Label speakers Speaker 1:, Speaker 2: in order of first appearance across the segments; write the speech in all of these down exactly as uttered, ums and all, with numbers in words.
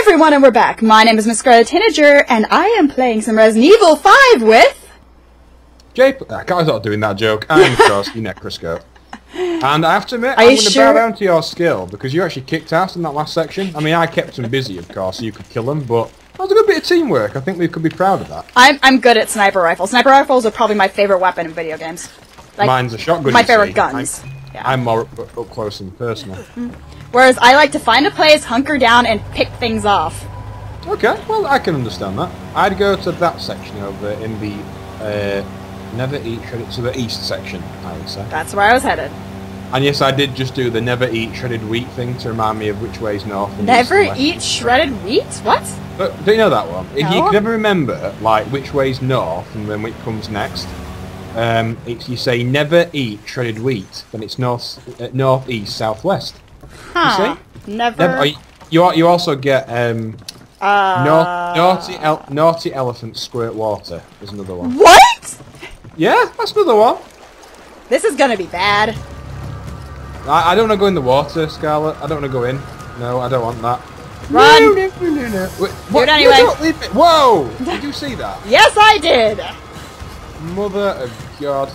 Speaker 1: everyone, and we're back. My name is Miss Scarlet Tanager, and I am playing some Resident Evil five with...
Speaker 2: Jay... I can't stop doing that joke. I'm of course the Necroscope. And I have to admit,
Speaker 1: Are
Speaker 2: I'm
Speaker 1: you
Speaker 2: going to
Speaker 1: sure?
Speaker 2: bow down to your skill, because you actually kicked ass in that last section. I mean, I kept them busy, of course, so you could kill them, but that was a good bit of teamwork. I think we could be proud of that.
Speaker 1: I'm, I'm good at sniper rifles. Sniper rifles are probably my favorite weapon in video games. Like,
Speaker 2: Mine's a shotgun,
Speaker 1: my
Speaker 2: you
Speaker 1: favorite
Speaker 2: see.
Speaker 1: guns.
Speaker 2: I'm,
Speaker 1: Yeah.
Speaker 2: I'm more up, up close and personal.
Speaker 1: Whereas I like to find a place, hunker down, and pick things off.
Speaker 2: Okay, well, I can understand that. I'd go to that section over in the uh, Never Eat Shredded, to the east section, I would say.
Speaker 1: That's where I was headed.
Speaker 2: And yes, I did just do the Never Eat Shredded Wheat thing to remind me of which way's north and
Speaker 1: Never
Speaker 2: east and
Speaker 1: eat
Speaker 2: west.
Speaker 1: shredded wheat? What?
Speaker 2: But do you know that one? If you
Speaker 1: No.
Speaker 2: can never remember, like, which way's north and then which comes next, um, it's, you say never eat shredded wheat, then it's north, uh, north, east, southwest.
Speaker 1: Huh.
Speaker 2: see?
Speaker 1: Never...
Speaker 2: Never, oh, you, you al- you also get um,
Speaker 1: uh...
Speaker 2: nau- naughty, el naughty elephant squirt water is another one.
Speaker 1: What?
Speaker 2: Yeah, that's another one.
Speaker 1: This is gonna be bad.
Speaker 2: I, I don't want to go in the water, Scarlet. I don't want to go in. No, I don't want that.
Speaker 1: Run.
Speaker 2: No, no, no, no. Wait,
Speaker 1: Do
Speaker 2: what?
Speaker 1: it anyway.
Speaker 2: You don't leave me- Whoa! Did you see that?
Speaker 1: Yes, I did!
Speaker 2: Mother of God.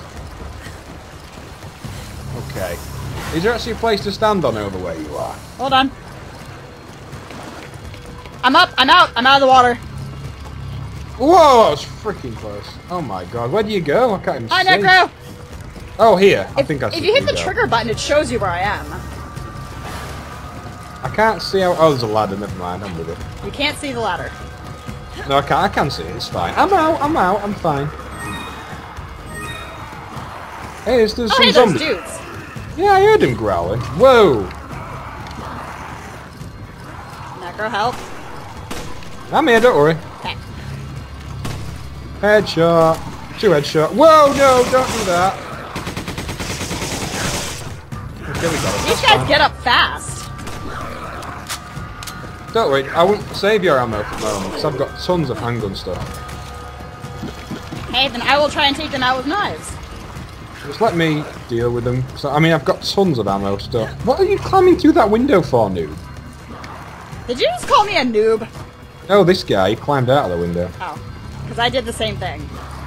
Speaker 2: Okay. Is there actually a place to stand on over where you are?
Speaker 1: Hold on. I'm up, I'm out, I'm out of the water.
Speaker 2: Whoa, that was freaking close. Oh my God, where do you go? I can't even
Speaker 1: Hi,
Speaker 2: see.
Speaker 1: Necro!
Speaker 2: Oh, here. I
Speaker 1: If,
Speaker 2: think I
Speaker 1: if
Speaker 2: see
Speaker 1: you hit the
Speaker 2: go.
Speaker 1: trigger button, it shows you where I am.
Speaker 2: I can't see how... Oh, there's a ladder. Never mind, I'm with it.
Speaker 1: You can't see the ladder.
Speaker 2: No, I can't. I can see it. It's fine. I'm out. I'm out. I'm fine. Hey, there's, there's
Speaker 1: Oh,
Speaker 2: some
Speaker 1: hey, those
Speaker 2: zombies.
Speaker 1: dudes.
Speaker 2: Yeah, I heard him growling. Whoa!
Speaker 1: Necro, help.
Speaker 2: I'm here, don't worry.
Speaker 1: Okay.
Speaker 2: Headshot. Two headshot. Whoa, no, don't do that. Okay, we got it.
Speaker 1: These
Speaker 2: That's
Speaker 1: guys
Speaker 2: fine.
Speaker 1: get up fast.
Speaker 2: Don't worry, I won't save your ammo for the moment, because I've got tons of handgun stuff.
Speaker 1: Hey, then I will try and take them out with knives.
Speaker 2: Just let me deal with them. So, I mean, I've got tons of ammo stuff. What are you climbing through that window for, noob?
Speaker 1: Did you just call me a noob?
Speaker 2: Oh, this guy, he climbed out of the window.
Speaker 1: Oh, because I did the same thing.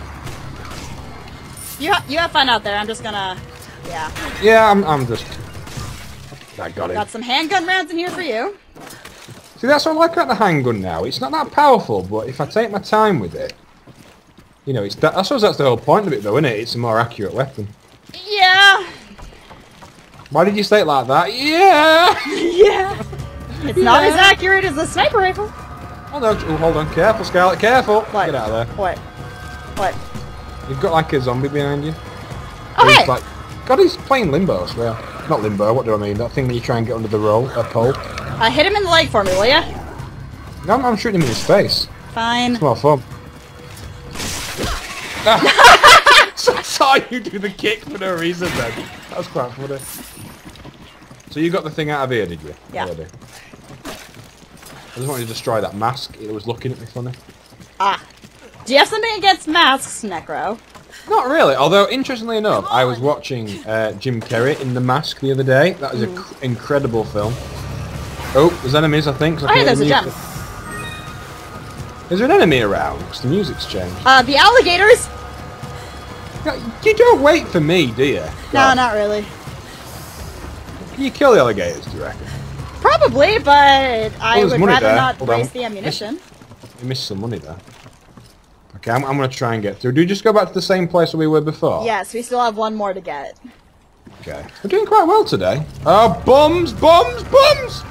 Speaker 1: You, ha you have fun out there, I'm just gonna... Yeah.
Speaker 2: Yeah, I'm, I'm just... I got it.
Speaker 1: Got some handgun rounds in here for you.
Speaker 2: See, that's what I like about the handgun now. It's not that powerful, but if I take my time with it, you know, it's that, I suppose that's the whole point of it, though, isn't it? It's a more accurate weapon.
Speaker 1: Yeah.
Speaker 2: Why did you say it like that? Yeah!
Speaker 1: Yeah. It's not as accurate as the sniper rifle.
Speaker 2: Oh, no, oh, hold on. Careful, Scarlet, careful!
Speaker 1: What?
Speaker 2: Get out of there.
Speaker 1: What? What?
Speaker 2: You've got, like, a zombie behind you.
Speaker 1: Oh,
Speaker 2: He's
Speaker 1: hey!
Speaker 2: like, God, he's playing Limbo, I swear. Not Limbo, what do I mean? That thing where you try and get under the roll, a pole.
Speaker 1: Uh, hit him in the leg for me, will ya?
Speaker 2: No, I'm, I'm shooting him in his face.
Speaker 1: Fine.
Speaker 2: It's more fun. Ah. So I saw you do the kick for no reason then. That was quite funny. So you got the thing out of here, did you?
Speaker 1: Yeah.
Speaker 2: Already? I just wanted to destroy that mask. It was looking at me funny.
Speaker 1: Ah. Do you have something against masks, Necro?
Speaker 2: Not really, although interestingly enough, I was watching uh, Jim Carrey in The Mask the other day. That was an
Speaker 1: Mm.
Speaker 2: incredible film. Oh, there's enemies, I think. 'cause I
Speaker 1: Oh,
Speaker 2: can
Speaker 1: yeah,
Speaker 2: hear
Speaker 1: there's
Speaker 2: the
Speaker 1: a
Speaker 2: music.
Speaker 1: gem.
Speaker 2: Is there an enemy around? Because the music's changed.
Speaker 1: Uh, the alligators?
Speaker 2: No, you don't wait for me, do you?
Speaker 1: No,
Speaker 2: God.
Speaker 1: not really.
Speaker 2: Can you kill the alligators, do you reckon?
Speaker 1: Probably, but I
Speaker 2: there's
Speaker 1: would
Speaker 2: money
Speaker 1: rather
Speaker 2: there.
Speaker 1: not
Speaker 2: Hold on.
Speaker 1: waste the ammunition.
Speaker 2: You missed some money there. Okay, I'm, I'm going to try and get through. Do you just go back to the same place where we were before?
Speaker 1: Yes, we still have one more to get.
Speaker 2: Okay. We're doing quite well today. Oh, bums, bums, bums!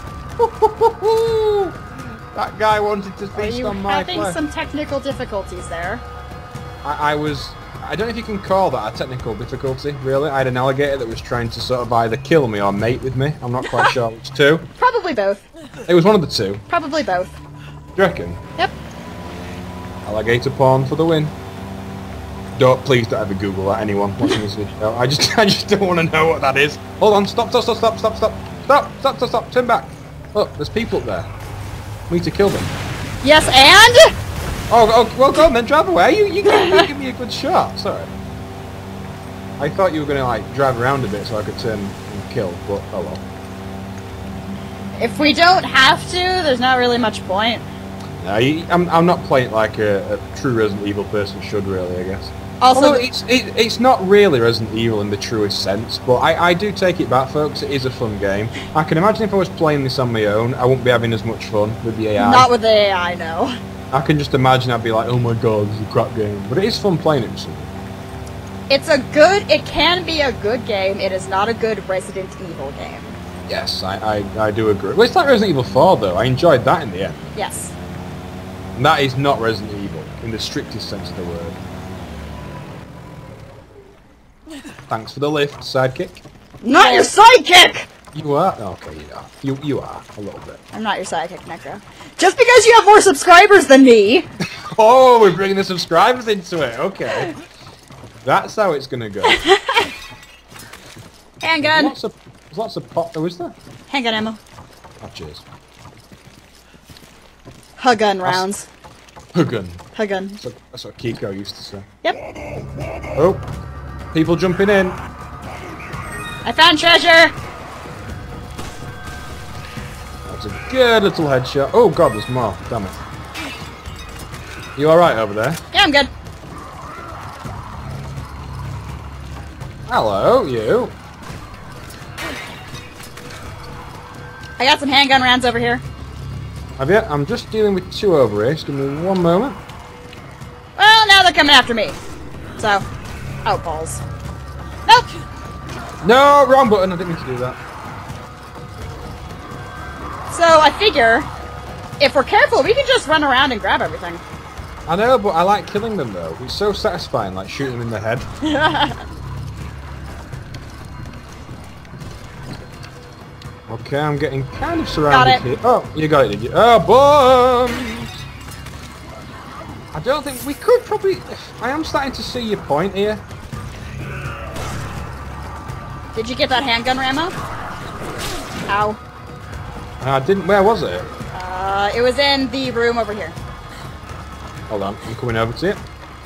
Speaker 2: That guy wanted to
Speaker 1: Are
Speaker 2: feast
Speaker 1: you
Speaker 2: on my
Speaker 1: having
Speaker 2: flesh.
Speaker 1: some technical difficulties there?
Speaker 2: I, I was... I don't know if you can call that a technical difficulty, really. I had an alligator that was trying to sort of either kill me or mate with me. I'm not quite sure which two.
Speaker 1: Probably both.
Speaker 2: It was one of the two.
Speaker 1: Probably both.
Speaker 2: Do you reckon?
Speaker 1: Yep.
Speaker 2: Alligator porn for the win. Don't, please don't ever Google that, anyone watching this video. I just, I just don't want to know what that is. Hold on, stop, stop, stop, stop, stop, stop, stop, stop, stop, stop, turn back. Look, there's people up there. We need to kill them.
Speaker 1: Yes, and?
Speaker 2: Oh, oh well, go on then, drive away. You, you, give, you give me a good shot. Sorry. I thought you were going to, like, drive around a bit so I could turn and kill, but oh well.
Speaker 1: If we don't have to, there's not really much point.
Speaker 2: No, you, I'm, I'm not playing it like a, a true Resident Evil person should, really, I guess.
Speaker 1: Also,
Speaker 2: Although it's, it, it's not really Resident Evil in the truest sense, but I, I do take it back, folks. It is a fun game. I can imagine if I was playing this on my own, I wouldn't be having as much fun with the A I.
Speaker 1: not with the A I, no.
Speaker 2: I can just imagine I'd be like, oh my god, this is a crap game. But it is fun playing it with someone.
Speaker 1: It's a good, it can be a good game. It is not a good Resident Evil game.
Speaker 2: Yes, I, I, I do agree. Well, it's like Resident Evil four, though. I enjoyed that in the end.
Speaker 1: Yes.
Speaker 2: And that is not Resident Evil, in the strictest sense of the word. Thanks for the lift, sidekick.
Speaker 1: Not your sidekick!
Speaker 2: You are? Okay, you are. You, you are, a little bit.
Speaker 1: I'm not your sidekick, Necro. Just because you have more subscribers than me!
Speaker 2: Oh, we're bringing the subscribers into it. Okay. That's how it's gonna go.
Speaker 1: Handgun!
Speaker 2: Lots of, there's lots of pop. Oh, is there?
Speaker 1: Handgun ammo.
Speaker 2: Oh, cheers.
Speaker 1: Hug-gun rounds.
Speaker 2: Huggun.
Speaker 1: Hug-gun.
Speaker 2: That's what, that's what Kiko used to say.
Speaker 1: Yep.
Speaker 2: Oh. People jumping in.
Speaker 1: I found treasure!
Speaker 2: That's a good little headshot. Oh god, there's more. Damn it. You alright over there?
Speaker 1: Yeah, I'm good.
Speaker 2: Hello, you.
Speaker 1: I got some handgun rounds over here.
Speaker 2: Have you? I'm just dealing with two over here. Just give me one moment.
Speaker 1: Well, now they're coming after me. So, oh, balls. Nope!
Speaker 2: No, wrong button. I didn't mean to do that.
Speaker 1: So, I figure, if we're careful, we can just run around and grab everything.
Speaker 2: I know, but I like killing them though. It's so satisfying, like shooting them in the head. Okay, I'm getting kind of surrounded here. Oh, you got it, did you? Oh, bombs! I don't think we could probably. I am starting to see your point here.
Speaker 1: Did you get that handgun ammo? Ow.
Speaker 2: I didn't. Where was it?
Speaker 1: Uh, it was in the room over here.
Speaker 2: Hold on, I'm coming over to you.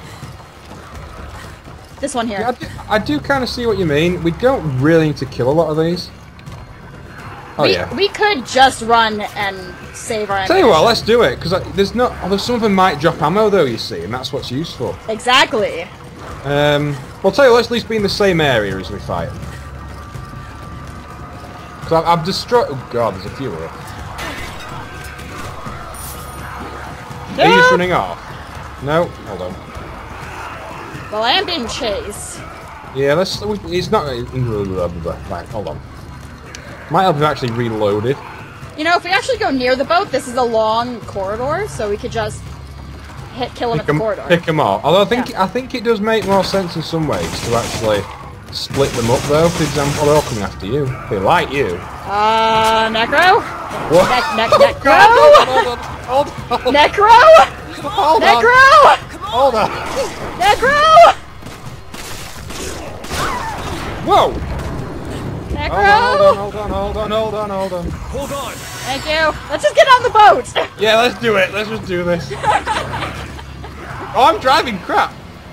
Speaker 1: This one here.
Speaker 2: Yeah, I do, I do kind of see what you mean. We don't really need to kill a lot of these. Oh
Speaker 1: we,
Speaker 2: yeah.
Speaker 1: We could just run and save our.
Speaker 2: Tell you what, let's do it because there's not. Although some of them might drop ammo though, you see, and that's what's useful.
Speaker 1: Exactly.
Speaker 2: Um, well, tell you, what, let's at least be in the same area as we fight. Because I've, I've destroyed. Oh god, there's a few here.
Speaker 1: No.
Speaker 2: Are you just running off? No, hold on.
Speaker 1: Well, I am being chased.
Speaker 2: Yeah, let's. It's not. Right, hold on. Might help if I actually reloaded.
Speaker 1: You know, if we actually go near the boat, this is a long corridor, so we could just hit kill him
Speaker 2: Pick
Speaker 1: at the
Speaker 2: them,
Speaker 1: corridor.
Speaker 2: pick them off. Although I think
Speaker 1: Yeah.
Speaker 2: I think it does make more sense in some ways to actually split them up though. For example, they're all coming after you. They like you.
Speaker 1: Uh, Necro?
Speaker 2: What?
Speaker 1: Ne ne Necro?
Speaker 2: Hold on, hold on, hold on.
Speaker 1: Necro?
Speaker 2: Hold on.
Speaker 1: Necro?
Speaker 2: Hold on.
Speaker 1: Necro?
Speaker 2: Whoa!
Speaker 1: Necro?
Speaker 2: Hold on, hold on, hold on, hold on, hold on.
Speaker 3: Hold on.
Speaker 1: Thank you. Let's just get on the boat.
Speaker 2: Yeah, let's do it. Let's just do this. Oh, I'm driving crap.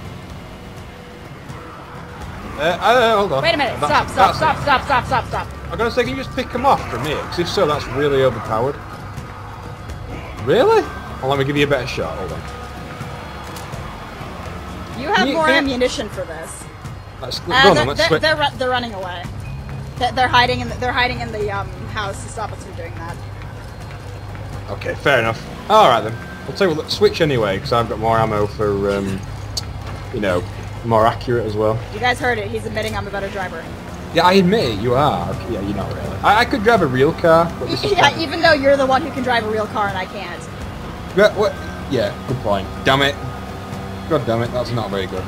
Speaker 2: Uh, uh, hold on.
Speaker 1: Wait a minute.
Speaker 2: That's-
Speaker 1: Stop, stop,
Speaker 2: that's
Speaker 1: stop,
Speaker 2: it.
Speaker 1: stop, stop, stop, stop.
Speaker 2: I'm gonna say, can you just pick them off from here? Because if so, that's really overpowered. Really? Well, let me give you a better shot. Hold on.
Speaker 1: You have
Speaker 2: You
Speaker 1: more
Speaker 2: can't-
Speaker 1: ammunition for this.
Speaker 2: Let's go
Speaker 1: Uh,
Speaker 2: on,
Speaker 1: they're,
Speaker 2: let's
Speaker 1: they're,
Speaker 2: switch.
Speaker 1: they're, ru- they're running away. They're, they're hiding in the, they're hiding in the um, house to stop us from doing that.
Speaker 2: Okay, fair enough. All right then. I'll tell you what. Let's switch anyway, because I've got more ammo for, um, you know, more accurate as well.
Speaker 1: You guys heard it. He's admitting I'm a better driver.
Speaker 2: Yeah, I admit you are. Okay, yeah, you're not really. I, I could drive a real car, but this is
Speaker 1: Yeah,
Speaker 2: fine.
Speaker 1: even though you're the one who can drive a real car and I can't.
Speaker 2: Yeah, what? Yeah, good point. Damn it. God damn it, that's not very good.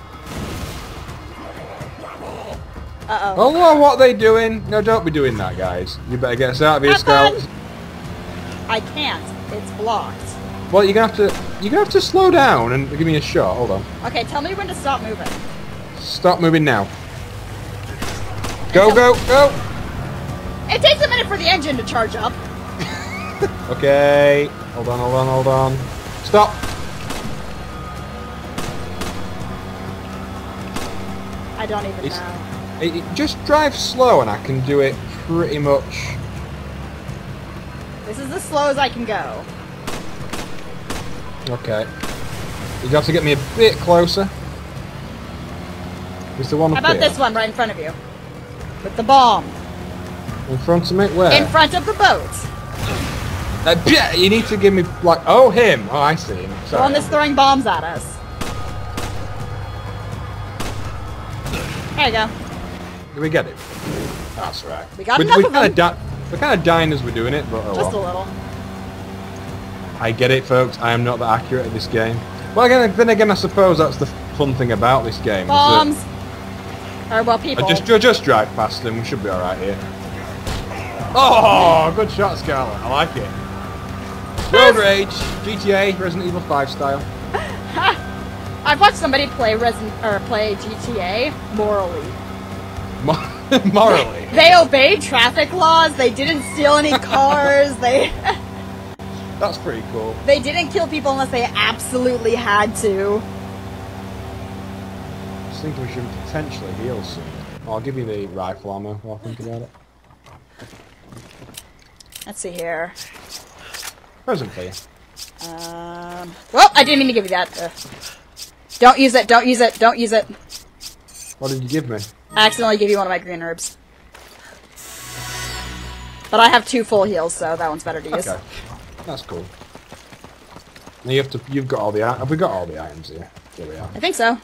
Speaker 1: Uh-oh.
Speaker 2: Oh, well, what are they doing? No, don't be doing that, guys. You better get us out of here,
Speaker 1: Have fun.
Speaker 2: Scout.
Speaker 1: I can't. It's blocked.
Speaker 2: Well, you're gonna have to. You're gonna have to slow down and give me a shot. Hold on.
Speaker 1: Okay, tell me when to stop moving.
Speaker 2: Stop moving now. Go, go, go.
Speaker 1: It takes a minute for the engine to charge up.
Speaker 2: Okay. Hold on, hold on, hold on. Stop.
Speaker 1: I don't even
Speaker 2: It's-
Speaker 1: know.
Speaker 2: It, it- just drive slow and I can do it pretty much.
Speaker 1: This is as slow as I can go.
Speaker 2: Okay. You got to get me a bit closer. Is the one
Speaker 1: How
Speaker 2: up
Speaker 1: about
Speaker 2: here?
Speaker 1: this one right in front of you? With the bomb.
Speaker 2: In front of me? Where?
Speaker 1: In front of the boat.
Speaker 2: Uh, yeah, you need to give me, like, oh, him. Oh, I see him.
Speaker 1: The
Speaker 2: Sorry.
Speaker 1: one that's throwing bombs at us. There you go.
Speaker 2: Did we get it? That's right.
Speaker 1: We got
Speaker 2: we,
Speaker 1: enough
Speaker 2: we
Speaker 1: of
Speaker 2: kinda
Speaker 1: them.
Speaker 2: di We're kind of dying as we're doing it, but oh
Speaker 1: Just
Speaker 2: well.
Speaker 1: a little.
Speaker 2: I get it, folks. I am not that accurate at this game. Well, again, then again, I suppose that's the fun thing about this game. is that
Speaker 1: Bombs. Or, well, people.
Speaker 2: I just, ju- just drive past them. We should be all right here. Oh, good shot, Scarlet. I like it. Road Rage, G T A, Resident Evil five style.
Speaker 1: I've watched somebody play Resident or play G T A morally.
Speaker 2: Mo- Morally.
Speaker 1: They obeyed traffic laws. They didn't steal any cars. they
Speaker 2: That's pretty cool.
Speaker 1: they didn't kill people unless they absolutely had to.
Speaker 2: I just think we should potentially heal soon. I'll give you the rifle ammo while I think about it.
Speaker 1: Let's see here.
Speaker 2: Present for you.
Speaker 1: Um. Well, I didn't mean to give you that. Uh, don't use it. Don't use it. Don't use it.
Speaker 2: What did you give me?
Speaker 1: I accidentally give you one of my green herbs. But I have two full heals, so that one's better to use.
Speaker 2: Okay. That's cool. Now you have to. You've got all the. Have we got all the items here? Here we are.
Speaker 1: I think so.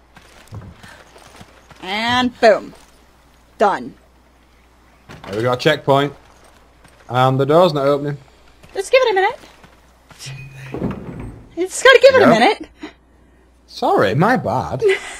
Speaker 1: And boom. Done.
Speaker 2: There we got a checkpoint. And the door's not opening.
Speaker 1: Just give it a minute. You just gotta give it
Speaker 2: Yeah.
Speaker 1: a minute.
Speaker 2: Sorry, my bad.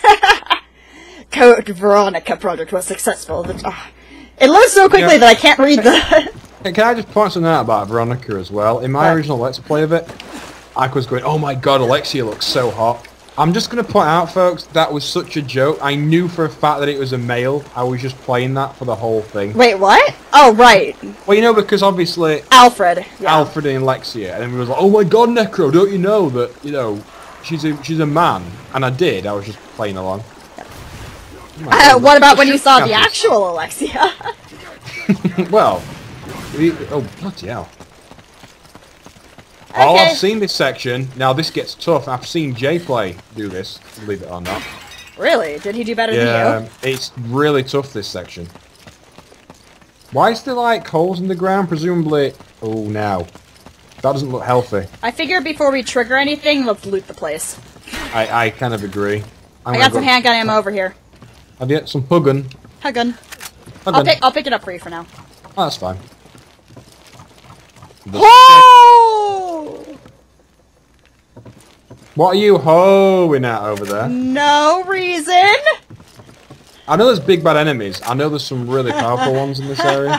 Speaker 1: Code Veronica project was successful. The- ah. It loads so quickly
Speaker 2: Yeah.
Speaker 1: that I can't read the...
Speaker 2: Hey, can I just point something out about Veronica as well? In my
Speaker 1: What?
Speaker 2: original Let's Play of it, I was going, oh my god, Alexia looks so hot. I'm just going to point out, folks, that was such a joke. I knew for a fact that it was a male. I was just playing that for the whole thing.
Speaker 1: Wait, what? Oh, right.
Speaker 2: Well, you know, because obviously
Speaker 1: Alfred. Yeah.
Speaker 2: Alfred and Alexia, and everyone was like, oh my god, Necro, don't you know that, you know, she's a, she's a man? And I did, I was just playing along. Oh my
Speaker 1: Uh,
Speaker 2: God,
Speaker 1: what about
Speaker 2: look,
Speaker 1: when you
Speaker 2: shoot
Speaker 1: saw the
Speaker 2: campers.
Speaker 1: actual Alexia?
Speaker 2: Well, we, oh, bloody hell. Oh,
Speaker 1: Okay.
Speaker 2: I've seen this section. Now, this gets tough. I've seen Jay play do this, believe it or not.
Speaker 1: Really? Did he do better
Speaker 2: Yeah,
Speaker 1: than you?
Speaker 2: it's really tough, this section. Why is there, like, holes in the ground? Presumably... Oh, now. That doesn't look healthy.
Speaker 1: I figure before we trigger anything, let's loot the place.
Speaker 2: I, I kind of agree. I'm
Speaker 1: I
Speaker 2: gonna
Speaker 1: got some
Speaker 2: go-
Speaker 1: handgun ammo over here.
Speaker 2: Have you got some Huggun?
Speaker 1: Huggun. I'll
Speaker 2: Huggun.
Speaker 1: pick, I'll pick it up for you for now.
Speaker 2: Oh, that's fine. The-
Speaker 1: Oh!
Speaker 2: What are you hoeing at over there?
Speaker 1: No reason.
Speaker 2: I know there's big bad enemies. I know there's some really powerful ones in this area.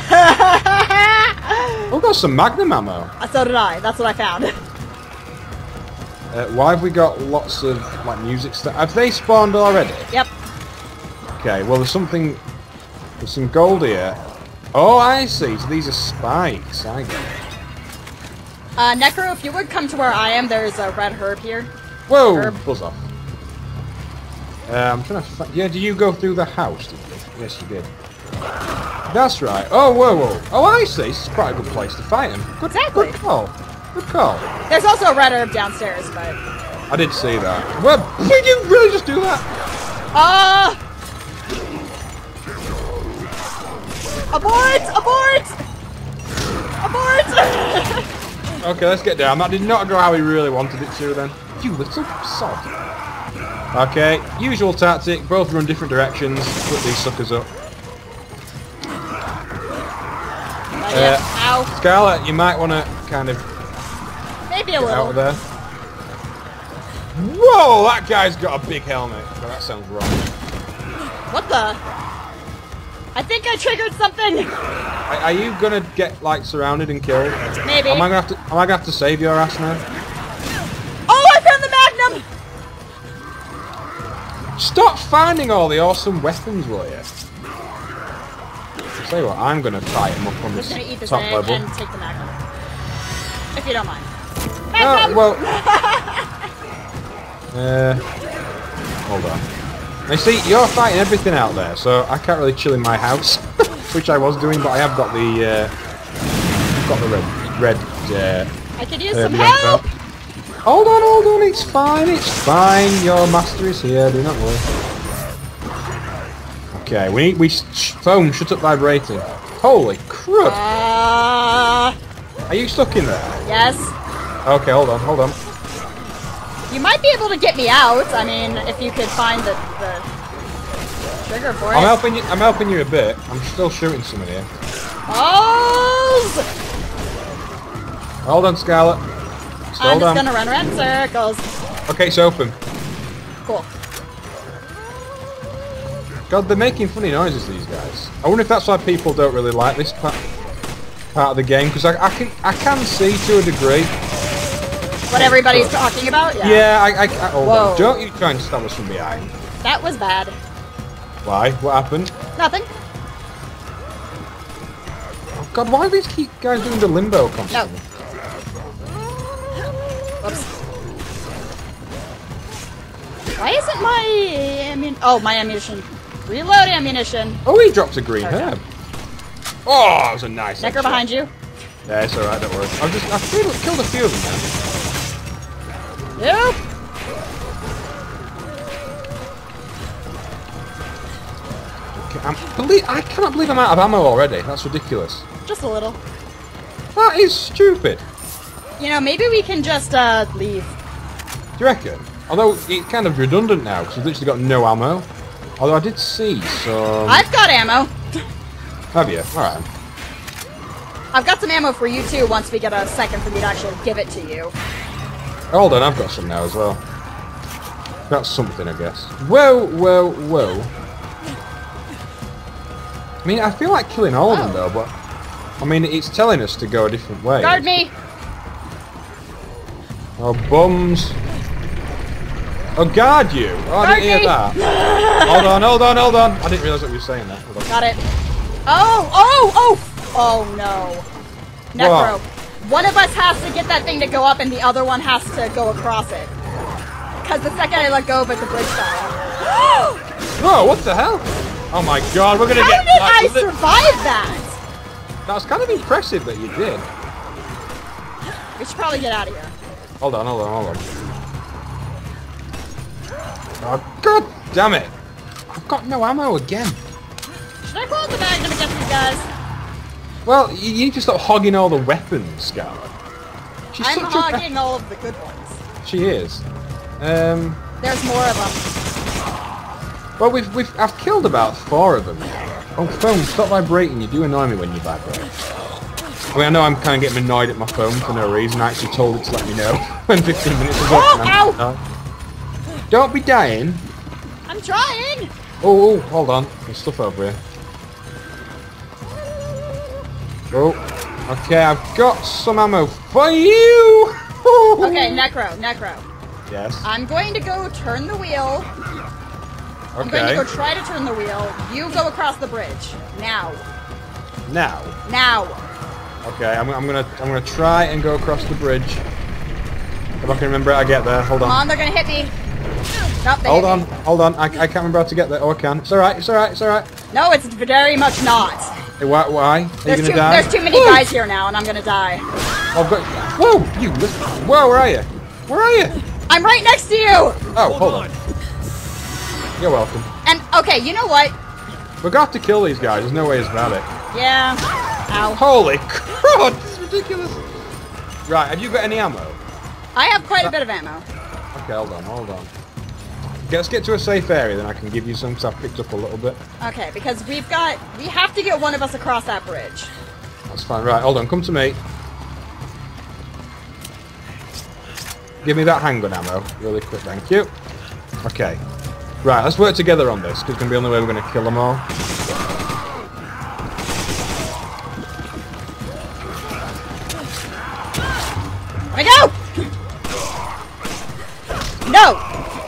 Speaker 2: We've got some Magnum ammo.
Speaker 1: So did I. That's what I found.
Speaker 2: Uh, why have we got lots of like music stuff? Have they spawned already?
Speaker 1: Yep.
Speaker 2: Okay, well there's something, there's some gold here. Oh, I see. So these are spikes. I get it.
Speaker 1: Uh, Necro, if you would come to where I am, there's a red herb here.
Speaker 2: Whoa!
Speaker 1: Herb.
Speaker 2: Buzz off. Uh, I'm trying to. Fi- yeah, did you go through the house? Did you? Yes, you did. That's right. Oh, whoa, whoa. Oh, I see. This is quite a good place to fight him. Good,
Speaker 1: Exactly.
Speaker 2: Good call. Good call.
Speaker 1: There's also a red herb downstairs, but...
Speaker 2: I did see that. Well, did you really just do that?
Speaker 1: Ah! Abort! Abort! Abort!
Speaker 2: Okay, let's get down. That did not go how he really wanted it to then. You little sod. Okay, usual tactic. Both run different directions. Split these suckers up.
Speaker 1: Uh, yeah. Ow.
Speaker 2: Scarlet, you might want to kind of
Speaker 1: Maybe a
Speaker 2: get out
Speaker 1: little.
Speaker 2: of there. Whoa, that guy's got a big helmet. Oh, that sounds wrong.
Speaker 1: What the? I think I triggered something.
Speaker 2: Are, are you gonna get like surrounded and killed?
Speaker 1: Maybe.
Speaker 2: Am I gonna have to? Am I gonna have to save your ass now?
Speaker 1: Oh, I found the magnum!
Speaker 2: Stop finding all the awesome weapons, will you? I'll tell you what, I'm gonna tie him up on
Speaker 1: I'm
Speaker 2: this
Speaker 1: just gonna eat this
Speaker 2: top
Speaker 1: egg
Speaker 2: level.
Speaker 1: and take the magnum. If you don't mind.
Speaker 2: Oh,
Speaker 1: Magnum!
Speaker 2: well. uh, hold on. Now see, you're fighting everything out there, so I can't really chill in my house, which I was doing, but I have got the uh, got the red, red, uh,
Speaker 1: I could use
Speaker 2: uh,
Speaker 1: some
Speaker 2: red
Speaker 1: help!
Speaker 2: belt. Hold on, hold on, it's fine, it's fine. Your master is here, do not worry. Okay, we need, we, sh phone, shut up vibrating. Holy crud!
Speaker 1: Uh,
Speaker 2: Are you stuck in there?
Speaker 1: yes.
Speaker 2: Okay, hold on, hold on.
Speaker 1: You might be able to get me out. I mean, if you could find the, the trigger for it.
Speaker 2: I'm helping you, I'm helping you a bit. I'm still shooting someone here.
Speaker 1: Oh!
Speaker 2: Hold on, Scarlet. Still
Speaker 1: I'm just
Speaker 2: down.
Speaker 1: gonna run around in circles.
Speaker 2: Okay, it's open.
Speaker 1: Cool.
Speaker 2: God, they're making funny noises, these guys. I wonder if that's why people don't really like this part, part of the game, because I, I can I can see to a degree.
Speaker 1: What everybody's talking about? Yeah.
Speaker 2: Yeah, I, I, I hold
Speaker 1: Whoa.
Speaker 2: on. Don't you try and stab us from behind.
Speaker 1: That was bad.
Speaker 2: Why? What happened?
Speaker 1: Nothing.
Speaker 2: Oh God, why are these keep guys doing the limbo constantly?
Speaker 1: Whoops. Why isn't my ammun- oh my ammunition? Reload ammunition.
Speaker 2: Oh, he dropped a green
Speaker 1: Okay.
Speaker 2: herb. Oh, that was a nice.
Speaker 1: Necker
Speaker 2: headshot.
Speaker 1: behind you.
Speaker 2: Yeah, it's alright, don't worry. I've just I've killed, killed a few of them now.
Speaker 1: Nope.
Speaker 2: Okay, I'm, believe, I cannot believe I'm out of ammo already. That's ridiculous.
Speaker 1: Just a little.
Speaker 2: That is stupid.
Speaker 1: You know, maybe we can just uh leave.
Speaker 2: Do you reckon? Although it's kind of redundant now because we've literally got no ammo. Although I did see some.
Speaker 1: I've got ammo.
Speaker 2: Have you? Alright.
Speaker 1: I've got some ammo for you too. Once we get a second for me to actually give it to you.
Speaker 2: Hold on, I've got some now as well. That's something, I guess. Whoa, whoa, whoa. I mean, I feel like killing all of them
Speaker 1: Oh.
Speaker 2: though, but I mean, it's telling us to go a different way.
Speaker 1: Guard me.
Speaker 2: Oh, bums. Oh, guard you. Oh, I didn't hear
Speaker 1: me.
Speaker 2: that. Hold on, hold on, hold on. I didn't realise what you were saying there. Hold on.
Speaker 1: Got it. Oh, oh, oh, oh no. Necro. One of us has to get that thing to go up and the other one has to go across it. Because the second I let go of it, the bridge fell.
Speaker 2: Whoa, what the hell? Oh my god, we're gonna
Speaker 1: How
Speaker 2: get...
Speaker 1: did
Speaker 2: like,
Speaker 1: I
Speaker 2: li-
Speaker 1: survive that?
Speaker 2: That was kind of impressive that you did.
Speaker 1: We should probably get out of here.
Speaker 2: Hold on, hold on, hold on. Oh, god damn it. I've got no ammo again.
Speaker 1: Should I pull out the magnum against these guys?
Speaker 2: Well, you you need to stop hogging all the weapons, Scarlet. She's
Speaker 1: I'm
Speaker 2: such a ba-
Speaker 1: hogging all of the good ones.
Speaker 2: She is. Um...
Speaker 1: There's more of them.
Speaker 2: Well, we've, we've, I've killed about four of them now. Oh, phone, stop vibrating. You do annoy me when you vibrate. I mean, I know I'm kind of getting annoyed at my phone for no reason. I actually told it to let me know when fifteen minutes is up.
Speaker 1: Oh,
Speaker 2: and
Speaker 1: ow!
Speaker 2: I'm- Don't be dying.
Speaker 1: I'm trying.
Speaker 2: Oh, oh, hold on. There's stuff over here. Oh, okay, I've got some ammo for you.
Speaker 1: Okay, Necro, Necro.
Speaker 2: Yes.
Speaker 1: I'm going to go turn the wheel. I'm going to
Speaker 2: Okay.
Speaker 1: go try to turn the wheel. You go across the bridge. Now.
Speaker 2: Now.
Speaker 1: Now.
Speaker 2: Okay, I'm, I'm gonna I'm gonna try and go across the bridge. If I can remember it, I get there. Hold on.
Speaker 1: Come on, they're going to hit me. Nope, they
Speaker 2: Hold
Speaker 1: hit
Speaker 2: on,
Speaker 1: me.
Speaker 2: hold on. I, I can't remember how to get there. Oh, I can. It's alright, it's alright, it's alright.
Speaker 1: No, it's very much not.
Speaker 2: Hey, why? Why? Are you
Speaker 1: There's
Speaker 2: gonna
Speaker 1: too,
Speaker 2: die?
Speaker 1: there's too many
Speaker 2: Whoa!
Speaker 1: guys here now, and I'm going to die.
Speaker 2: I've got... Whoa! You listen. Whoa, where are you? Where are you?
Speaker 1: I'm right next to you.
Speaker 2: Oh, hold on. You're welcome.
Speaker 1: And, okay, you know what?
Speaker 2: We're gonna have to kill these guys. There's no ways about it.
Speaker 1: Yeah. Ow.
Speaker 2: Holy crud! This is ridiculous. Right, have you got any ammo?
Speaker 1: I have quite a bit of ammo.
Speaker 2: Okay, hold on, hold on. Okay, let's get to a safe area, then I can give you some, because I've picked up a little bit.
Speaker 1: Okay, because we've got... We have to get one of us across that bridge.
Speaker 2: That's fine. Right, hold on, come to me. Give me that handgun ammo, really quick, thank you. Okay. Right, let's work together on this, because it's going to be the only way we're going to kill them all.
Speaker 1: Let me go! No!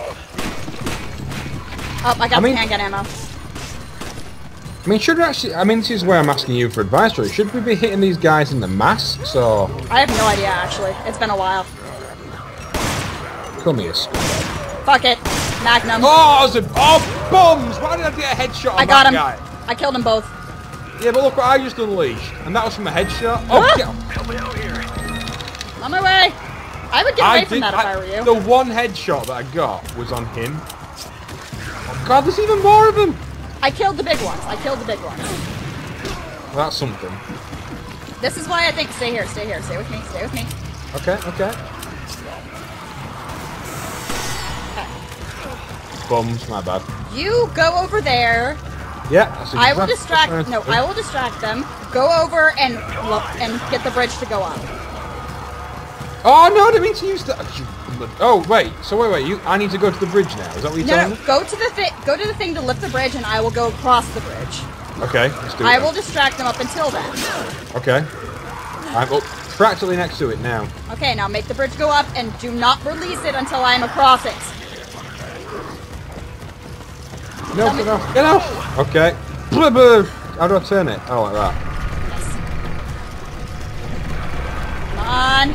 Speaker 1: Oh, I got
Speaker 2: I mean-
Speaker 1: some handgun ammo.
Speaker 2: I mean, should we actually... I mean, this is where I'm asking you for advice, really. Should we be hitting these guys in the masks, or...
Speaker 1: I have no idea, actually. It's been a while.
Speaker 2: Come here,
Speaker 1: Fuck it. Magnum.
Speaker 2: Oh, it was a, oh, bombs! Why did I get a headshot on
Speaker 1: I got
Speaker 2: that
Speaker 1: him.
Speaker 2: guy?
Speaker 1: I killed them both.
Speaker 2: Yeah, but look what I just unleashed. And that was from a headshot. Oh,
Speaker 1: Ah!
Speaker 2: get off.
Speaker 3: Help me out here.
Speaker 1: On my way. I would get away from that if I were you.
Speaker 2: The one headshot that I got was on him. Oh god, there's even more of them!
Speaker 1: I killed the big ones. I killed the big ones.
Speaker 2: Well, that's something.
Speaker 1: This is why I think stay here, stay here, stay with me, stay with me.
Speaker 2: Okay, okay.
Speaker 1: Okay.
Speaker 2: Bums, my bad.
Speaker 1: You go over there.
Speaker 2: Yeah, that's
Speaker 1: I will
Speaker 2: exactly
Speaker 1: distract.
Speaker 2: what I'm
Speaker 1: No,
Speaker 2: trying
Speaker 1: I
Speaker 2: to
Speaker 1: will distract them. Go over and look and get the bridge to go up.
Speaker 2: do. Oh no, I didn't mean to use that. Oh wait, so wait, wait. You, I need to go to the bridge now. Is that what you're
Speaker 1: No,
Speaker 2: telling
Speaker 1: no,
Speaker 2: me?
Speaker 1: go to the thing. Go to the thing to lift the bridge, and I will go across the bridge.
Speaker 2: Okay, let's do it.
Speaker 1: I
Speaker 2: then.
Speaker 1: will distract them up until then.
Speaker 2: Okay. I'm up practically next to it now.
Speaker 1: Okay, now make the bridge go up, and do not release it until I am across it.
Speaker 2: No,
Speaker 1: Tell me-
Speaker 2: get off. Get off. Okay. How do I turn it? Oh, like that.
Speaker 1: Yes. Come on.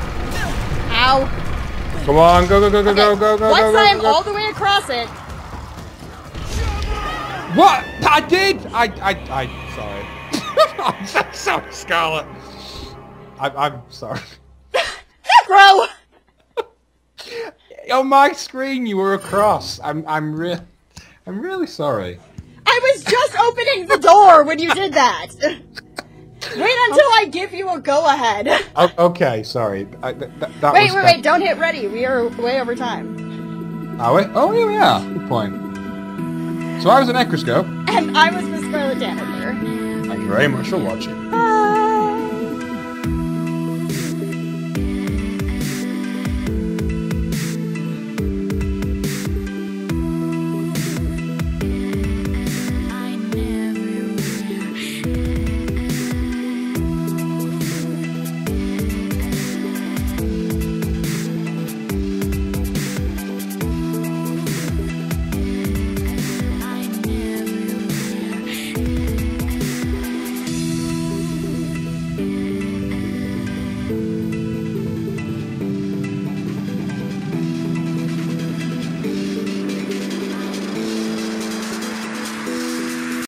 Speaker 1: Ow.
Speaker 2: Come on, go, go, go, go,
Speaker 1: Okay,
Speaker 2: go, go, go,
Speaker 1: once
Speaker 2: go, go,
Speaker 1: I am
Speaker 2: go, go.
Speaker 1: all the way across it,
Speaker 2: What? I did! I, I, I, sorry. I'm so sorry, Scarlet. I, I'm sorry.
Speaker 1: bro.
Speaker 2: On my screen, you were across. I'm, I'm real. I'm really sorry.
Speaker 1: I was just opening the door when you did that. Wait until I give you a go-ahead.
Speaker 2: O- okay, sorry. I, th th that
Speaker 1: Wait,
Speaker 2: was
Speaker 1: wait, wait! Don't hit ready. We are way over time.
Speaker 2: Are we? Oh, yeah, we are. Good point. So I was an Necroscope.
Speaker 1: And I was Miss Scarlet Tanager.
Speaker 2: Thank you very much for watching.
Speaker 1: Bye.